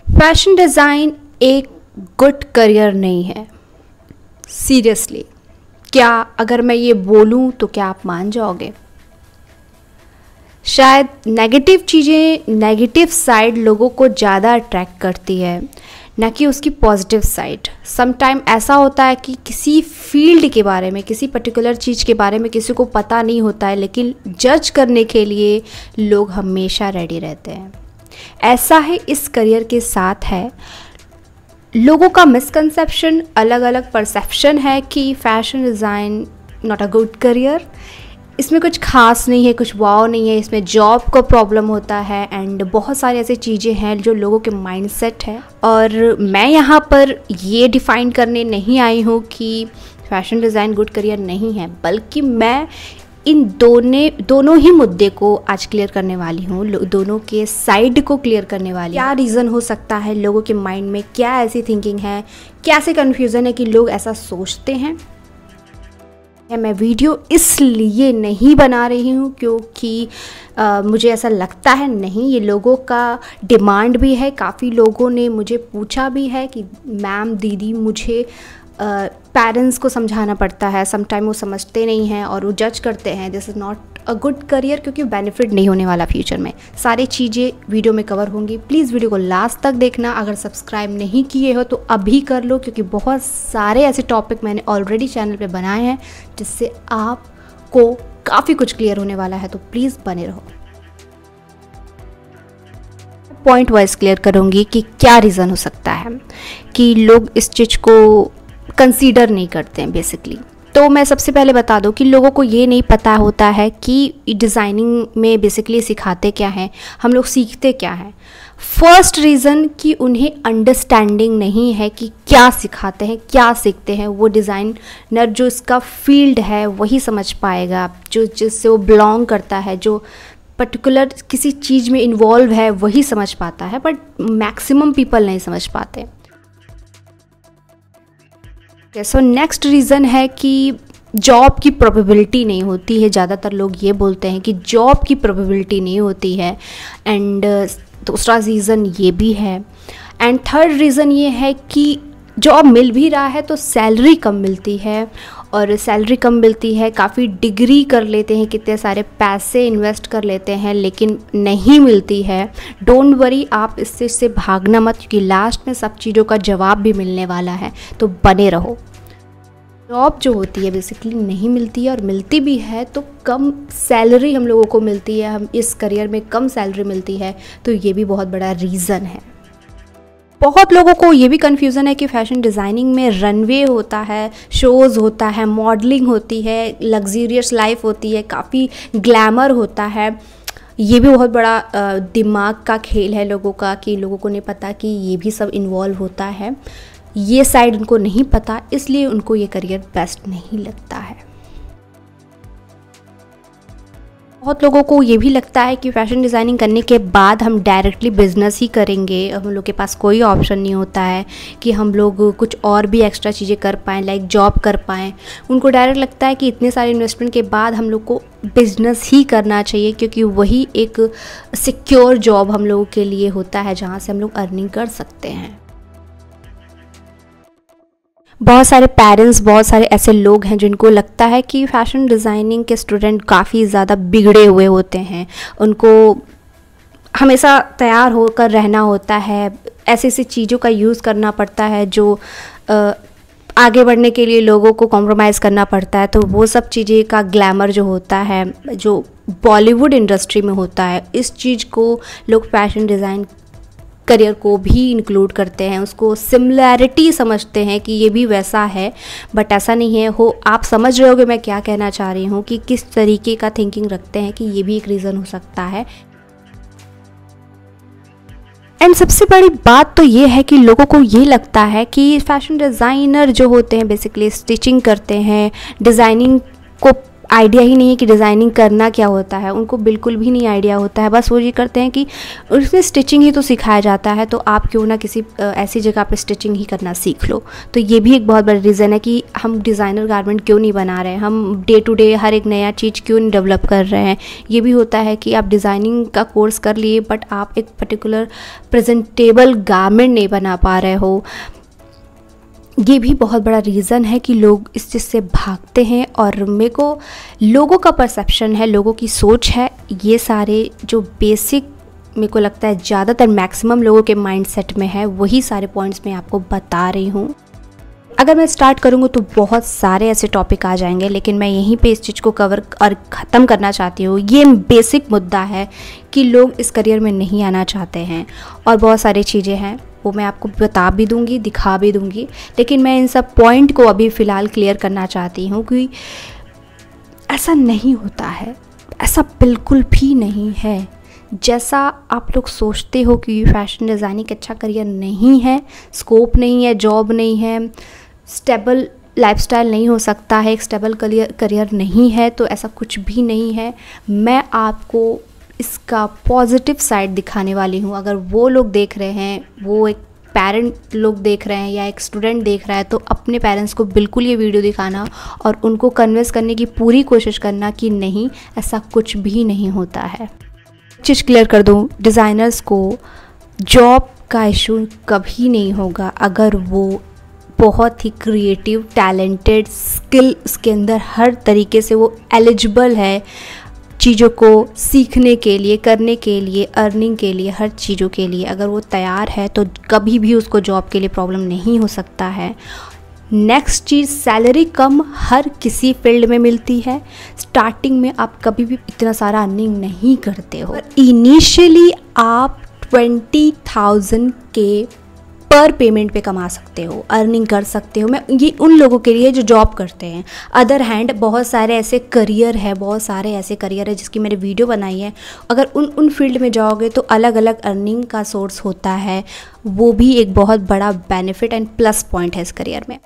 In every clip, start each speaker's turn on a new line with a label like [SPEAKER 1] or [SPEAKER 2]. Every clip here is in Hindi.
[SPEAKER 1] फैशन डिज़ाइन एक गुड करियर नहीं है। सीरियसली, क्या अगर मैं ये बोलूँ तो क्या आप मान जाओगे? शायद नेगेटिव चीज़ें, नेगेटिव साइड लोगों को ज़्यादा अट्रैक्ट करती है, ना कि उसकी पॉजिटिव साइड। समटाइम ऐसा होता है कि किसी फील्ड के बारे में, किसी पर्टिकुलर चीज़ के बारे में किसी को पता नहीं होता है, लेकिन जज करने के लिए लोग हमेशा रेडी रहते हैं। ऐसा है इस करियर के साथ है। लोगों का मिसकंसेप्शन, अलग अलग परसेप्शन है कि fashion design not a good career, इसमें कुछ खास नहीं है, कुछ वाव नहीं है, इसमें जॉब का प्रॉब्लम होता है एंड बहुत सारी ऐसी चीज़ें हैं जो लोगों के माइंडसेट है। और मैं यहाँ पर ये डिफ़ाइन करने नहीं आई हूँ कि फैशन डिज़ाइन गुड करियर नहीं है, बल्कि मैं इन दोनों ही मुद्दे को आज क्लियर करने वाली हूँ, दोनों के साइड को क्लियर करने वाली। क्या रीज़न हो सकता है, लोगों के माइंड में क्या ऐसी थिंकिंग है, क्या ऐसे कन्फ्यूज़न है कि लोग ऐसा सोचते हैं। मैं वीडियो इसलिए नहीं बना रही हूँ क्योंकि मुझे ऐसा लगता है, नहीं, ये लोगों का डिमांड भी है। काफ़ी लोगों ने मुझे पूछा भी है कि मैम, दीदी, मुझे पेरेंट्स को समझाना पड़ता है, समटाइम वो समझते नहीं हैं और वो जज करते हैं this is not a good career, क्योंकि बेनिफिट नहीं होने वाला फ्यूचर में। सारी चीज़ें वीडियो में कवर होंगी। प्लीज़ वीडियो को लास्ट तक देखना। अगर सब्सक्राइब नहीं किए हो तो अभी कर लो, क्योंकि बहुत सारे ऐसे टॉपिक मैंने ऑलरेडी चैनल पे बनाए हैं जिससे आपको काफ़ी कुछ क्लियर होने वाला है, तो प्लीज़ बने रहो। पॉइंट वाइज क्लियर करूँगी कि क्या रीज़न हो सकता है कि लोग इस चीज़ को कंसीडर नहीं करते हैं बेसिकली। तो मैं सबसे पहले बता दूं कि लोगों को ये नहीं पता होता है कि डिज़ाइनिंग में बेसिकली सिखाते क्या हैं, हम लोग सीखते क्या हैं। फर्स्ट रीज़न कि उन्हें अंडरस्टैंडिंग नहीं है कि क्या सिखाते हैं, क्या सीखते हैं। वो डिज़ाइनर जो इसका फील्ड है वही समझ पाएगा, जो जिससे वो बिलोंग करता है, जो पर्टिकुलर किसी चीज़ में इन्वॉल्व है वही समझ पाता है, बट मैक्सिमम पीपल नहीं समझ पाते। सो नेक्स्ट रीज़न है कि जॉब की प्रोबेबिलिटी नहीं होती है। ज़्यादातर लोग ये बोलते हैं कि जॉब की प्रोबेबिलिटी नहीं होती है, एंड दूसरा रीज़न ये भी है। एंड थर्ड रीज़न ये है कि जॉब मिल भी रहा है तो सैलरी कम मिलती है, और सैलरी कम मिलती है, काफ़ी डिग्री कर लेते हैं, कितने सारे पैसे इन्वेस्ट कर लेते हैं, लेकिन नहीं मिलती है। डोंट वरी, आप इससे भागना मत, क्योंकि लास्ट में सब चीज़ों का जवाब भी मिलने वाला है, तो बने रहो। जॉब जो होती है बेसिकली नहीं मिलती है, और मिलती भी है तो कम सैलरी हम लोगों को मिलती है। हम इस करियर में कम सैलरी मिलती है, तो ये भी बहुत बड़ा रीज़न है। बहुत लोगों को ये भी कन्फ्यूज़न है कि फ़ैशन डिज़ाइनिंग में रनवे होता है, शोज़ होता है, मॉडलिंग होती है, लग्जरियस लाइफ होती है, काफ़ी ग्लैमर होता है। ये भी बहुत बड़ा दिमाग का खेल है लोगों का, कि लोगों को नहीं पता कि ये भी सब इन्वॉल्व होता है। ये साइड उनको नहीं पता, इसलिए उनको ये करियर बेस्ट नहीं लगता है। बहुत लोगों को ये भी लगता है कि फ़ैशन डिज़ाइनिंग करने के बाद हम डायरेक्टली बिज़नेस ही करेंगे, हम लोग के पास कोई ऑप्शन नहीं होता है कि हम लोग कुछ और भी एक्स्ट्रा चीज़ें कर पाएँ, लाइक जॉब कर पाएँ। उनको डायरेक्ट लगता है कि इतने सारे इन्वेस्टमेंट के बाद हम लोग को बिज़नेस ही करना चाहिए, क्योंकि वही एक सिक्योर जॉब हम लोगों के लिए होता है, जहाँ से हम लोग अर्निंग कर सकते हैं। बहुत सारे पेरेंट्स, बहुत सारे ऐसे लोग हैं जिनको लगता है कि फ़ैशन डिज़ाइनिंग के स्टूडेंट काफ़ी ज़्यादा बिगड़े हुए होते हैं, उनको हमेशा तैयार होकर रहना होता है, ऐसी ऐसी चीज़ों का यूज़ करना पड़ता है जो आगे बढ़ने के लिए लोगों को कॉम्प्रोमाइज़ करना पड़ता है। तो वो सब चीज़ें का ग्लैमर जो होता है, जो बॉलीवुड इंडस्ट्री में होता है, इस चीज़ को लोग फ़ैशन डिज़ाइन करियर को भी इंक्लूड करते हैं, उसको सिमिलैरिटी समझते हैं कि ये भी वैसा है, बट ऐसा नहीं है। आप समझ रहे होगे मैं क्या कहना चाह रही हूँ, कि किस तरीके का थिंकिंग रखते हैं, कि ये भी एक रीज़न हो सकता है। एंड सबसे बड़ी बात तो ये है कि लोगों को ये लगता है कि फैशन डिज़ाइनर जो होते हैं बेसिकली स्टिचिंग करते हैं, डिज़ाइनिंग को आइडिया ही नहीं है कि डिज़ाइनिंग करना क्या होता है, उनको बिल्कुल भी नहीं आइडिया होता है। बस वो ये करते हैं कि उसमें स्टिचिंग ही तो सिखाया जाता है, तो आप क्यों ना किसी ऐसी जगह पे स्टिचिंग ही करना सीख लो। तो ये भी एक बहुत बड़ा रीज़न है कि हम डिज़ाइनर गारमेंट क्यों नहीं बना रहे हैं, हम डे टू डे हर एक नया चीज़ क्यों नहीं डेवलप कर रहे हैं। ये भी होता है कि आप डिज़ाइनिंग का कोर्स कर लिए बट आप एक पर्टिकुलर प्रेजेंटेबल गारमेंट नहीं बना पा रहे हो। ये भी बहुत बड़ा रीज़न है कि लोग इस चीज़ से भागते हैं। और मेरे को लोगों का परसेप्शन है, लोगों की सोच है, ये सारे जो बेसिक मेरे को लगता है ज़्यादातर मैक्सिमम लोगों के माइंडसेट में है, वही सारे पॉइंट्स मैं आपको बता रही हूँ। अगर मैं स्टार्ट करूँगी तो बहुत सारे ऐसे टॉपिक आ जाएंगे, लेकिन मैं यहीं पे इस चीज़ को कवर और ख़त्म करना चाहती हूँ। ये बेसिक मुद्दा है कि लोग इस करियर में नहीं आना चाहते हैं, और बहुत सारी चीज़ें हैं वो मैं आपको बता भी दूंगी, दिखा भी दूंगी, लेकिन मैं इन सब पॉइंट को अभी फ़िलहाल क्लियर करना चाहती हूँ कि ऐसा नहीं होता है, ऐसा बिल्कुल भी नहीं है। जैसा आप लोग सोचते हो कि फैशन डिज़ाइनिंग अच्छा करियर नहीं है, स्कोप नहीं है, जॉब नहीं है, स्टेबल लाइफस्टाइल नहीं हो सकता है, एक स्टेबल करियर नहीं है, तो ऐसा कुछ भी नहीं है। मैं आपको इसका पॉजिटिव साइड दिखाने वाली हूँ। अगर वो लोग देख रहे हैं, वो एक पेरेंट लोग देख रहे हैं या एक स्टूडेंट देख रहा है, तो अपने पेरेंट्स को बिल्कुल ये वीडियो दिखाना और उनको कन्विंस करने की पूरी कोशिश करना कि नहीं, ऐसा कुछ भी नहीं होता है। चीज़ क्लियर कर दूँ, डिज़ाइनर्स को जॉब का इशू कभी नहीं होगा अगर वो बहुत ही क्रिएटिव, टैलेंटेड, स्किल उसके अंदर हर तरीके से वो एलिजिबल है चीज़ों को सीखने के लिए, करने के लिए, अर्निंग के लिए, हर चीज़ों के लिए अगर वो तैयार है तो कभी भी उसको जॉब के लिए प्रॉब्लम नहीं हो सकता है। नेक्स्ट चीज़, सैलरी कम हर किसी फील्ड में मिलती है। स्टार्टिंग में आप कभी भी इतना सारा अर्निंग नहीं करते हो। इनिशियली आप 20,000 के पर पेमेंट पे कमा सकते हो, अर्निंग कर सकते हो। मैं ये उन लोगों के लिए जो जॉब करते हैं। अदर हैंड बहुत सारे ऐसे करियर है जिसकी मैंने वीडियो बनाई है। अगर उन फील्ड में जाओगे तो अलग अलग अर्निंग का सोर्स होता है, वो भी एक बहुत बड़ा बेनिफिट एंड प्लस पॉइंट है इस करियर में।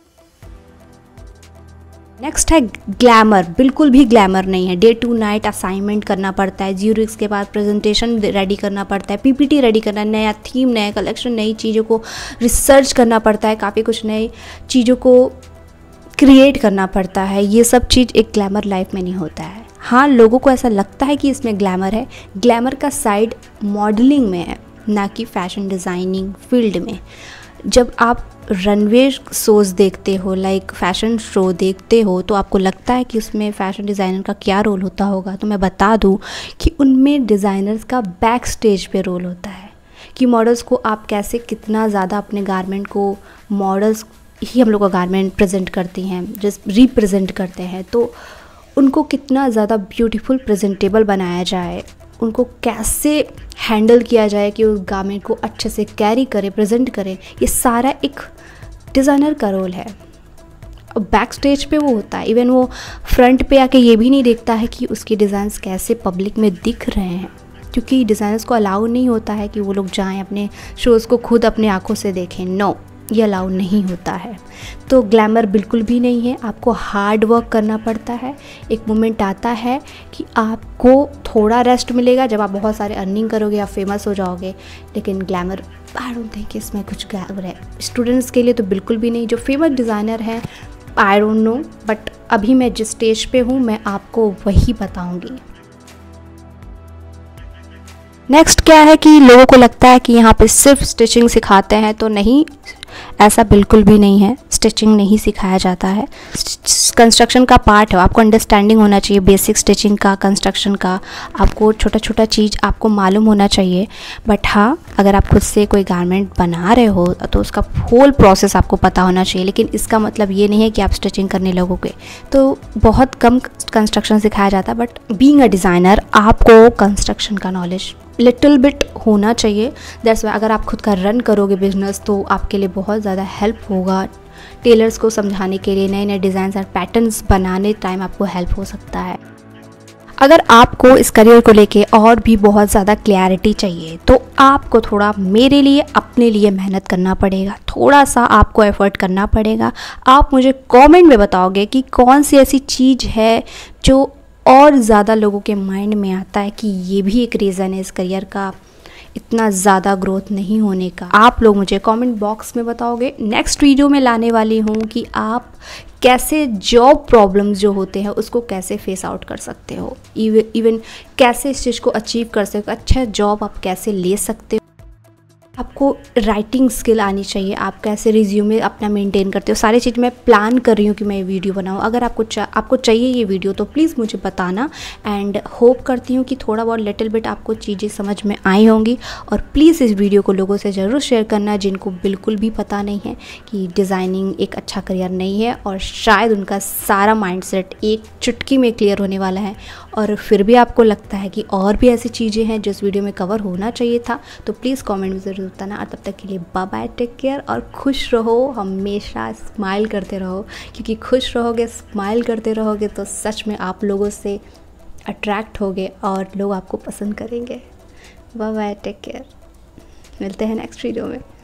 [SPEAKER 1] नेक्स्ट है ग्लैमर। बिल्कुल भी ग्लैमर नहीं है। डे टू नाइट असाइनमेंट करना पड़ता है, ज्यूरिक्स के बाद प्रेजेंटेशन रेडी करना पड़ता है, पीपीटी रेडी करना है, नया थीम, नया कलेक्शन, नई चीज़ों को रिसर्च करना पड़ता है, काफ़ी कुछ नई चीज़ों को क्रिएट करना पड़ता है। ये सब चीज़ एक ग्लैमर लाइफ में नहीं होता है। हाँ, लोगों को ऐसा लगता है कि इसमें ग्लैमर है। ग्लैमर का साइड मॉडलिंग में है, ना कि फैशन डिज़ाइनिंग फील्ड में। जब आप रनवे शोज़ देखते हो, लाइक फैशन शो देखते हो, तो आपको लगता है कि उसमें फ़ैशन डिज़ाइनर का क्या रोल होता होगा। तो मैं बता दूं कि उनमें डिज़ाइनर्स का बैक स्टेज पे रोल होता है कि मॉडल्स को आप कैसे, कितना ज़्यादा अपने गारमेंट को, मॉडल्स ही हम लोग का गारमेंट प्रेजेंट करती हैं, जस्ट रिप्रेजेंट करते हैं, तो उनको कितना ज़्यादा ब्यूटीफुल प्रेजेंटेबल बनाया जाए, उनको कैसे हैंडल किया जाए कि उस गारमेंट को अच्छे से कैरी करे, प्रेजेंट करे, ये सारा एक डिज़ाइनर का रोल है। बैक स्टेज पे वो होता है। इवन वो फ्रंट पे आके ये भी नहीं देखता है कि उसके डिज़ाइंस कैसे पब्लिक में दिख रहे हैं, क्योंकि डिज़ाइनर्स को अलाउ नहीं होता है कि वो लोग जाएं अपने शोज़ को खुद अपने आँखों से देखें। नो, ये अलाउ नहीं होता है। तो ग्लैमर बिल्कुल भी नहीं है। आपको हार्ड वर्क करना पड़ता है। एक मोमेंट आता है कि आपको थोड़ा रेस्ट मिलेगा जब आप बहुत सारे अर्निंग करोगे या फेमस हो जाओगे, लेकिन ग्लैमर आई डोंट थिंक इसमें कुछ ग्लैमर है। स्टूडेंट्स के लिए तो बिल्कुल भी नहीं। जो फेमस डिज़ाइनर हैं, आई डोंट नो, बट अभी मैं जिस स्टेज पे हूँ मैं आपको वही बताऊँगी। नेक्स्ट क्या है कि लोगों को लगता है कि यहाँ पे सिर्फ स्टिचिंग सिखाते हैं, तो नहीं, ऐसा बिल्कुल भी नहीं है। स्टिचिंग नहीं सिखाया जाता है, कंस्ट्रक्शन का पार्ट है। आपको अंडरस्टैंडिंग होना चाहिए बेसिक स्टिचिंग का, कंस्ट्रक्शन का। आपको छोटा छोटा चीज़ आपको मालूम होना चाहिए। बट हाँ, अगर आप खुद से कोई गारमेंट बना रहे हो तो उसका होल प्रोसेस आपको पता होना चाहिए। लेकिन इसका मतलब ये नहीं है कि आप स्टिचिंग करने लगोगे। तो बहुत कम कंस्ट्रक्शन सिखाया जाता है, बट बीइंग अ डिज़ाइनर आपको कंस्ट्रक्शन का नॉलेज लिटिल बिट होना चाहिए। दैट्स वाई अगर आप खुद का रन करोगे बिजनेस तो आपके लिए बहुत ज़्यादा हेल्प होगा। टेलर्स को समझाने के लिए, नए नए डिज़ाइंस और पैटर्न्स बनाने टाइम आपको हेल्प हो सकता है। अगर आपको इस करियर को लेके और भी बहुत ज़्यादा क्लैरिटी चाहिए तो आपको थोड़ा मेरे लिए, अपने लिए मेहनत करना पड़ेगा। थोड़ा सा आपको एफर्ट करना पड़ेगा। आप मुझे कमेंट में बताओगे कि कौन सी ऐसी चीज़ है जो और ज़्यादा लोगों के माइंड में आता है कि ये भी एक रीज़न है इस करियर का इतना ज़्यादा ग्रोथ नहीं होने का, आप लोग मुझे कमेंट बॉक्स में बताओगे। नेक्स्ट वीडियो में लाने वाली हूँ कि आप कैसे जॉब प्रॉब्लम्स जो होते हैं उसको कैसे फेस आउट कर सकते हो, इवन कैसे इस चीज़ को अचीव कर सकते हो, अच्छा जॉब आप कैसे ले सकते हो, आपको राइटिंग स्किल आनी चाहिए, आप कैसे रिज्यूमे अपना मेंटेन करते हो, सारी चीज़ मैं प्लान कर रही हूँ कि मैं ये वीडियो बनाऊँ। अगर आपको चाहिए ये वीडियो तो प्लीज़ मुझे बताना, एंड होप करती हूँ कि थोड़ा बहुत लिटिल बिट आपको चीज़ें समझ में आई होंगी। और प्लीज़ इस वीडियो को लोगों से ज़रूर शेयर करना जिनको बिल्कुल भी पता नहीं है कि डिज़ाइनिंग एक अच्छा करियर नहीं है, और शायद उनका सारा माइंडसेट एक चुटकी में क्लियर होने वाला है। और फिर भी आपको लगता है कि और भी ऐसी चीज़ें हैं जो इस वीडियो में कवर होना चाहिए था, तो प्लीज़ कमेंट में ज़रूर बताना। और तब तक के लिए बाय बाय, टेक केयर और खुश रहो, हमेशा स्माइल करते रहो, क्योंकि खुश रहोगे, स्माइल करते रहोगे तो सच में आप लोगों से अट्रैक्ट होगे और लोग आपको पसंद करेंगे। बाय बाय, टेक केयर, मिलते हैं नेक्स्ट वीडियो में।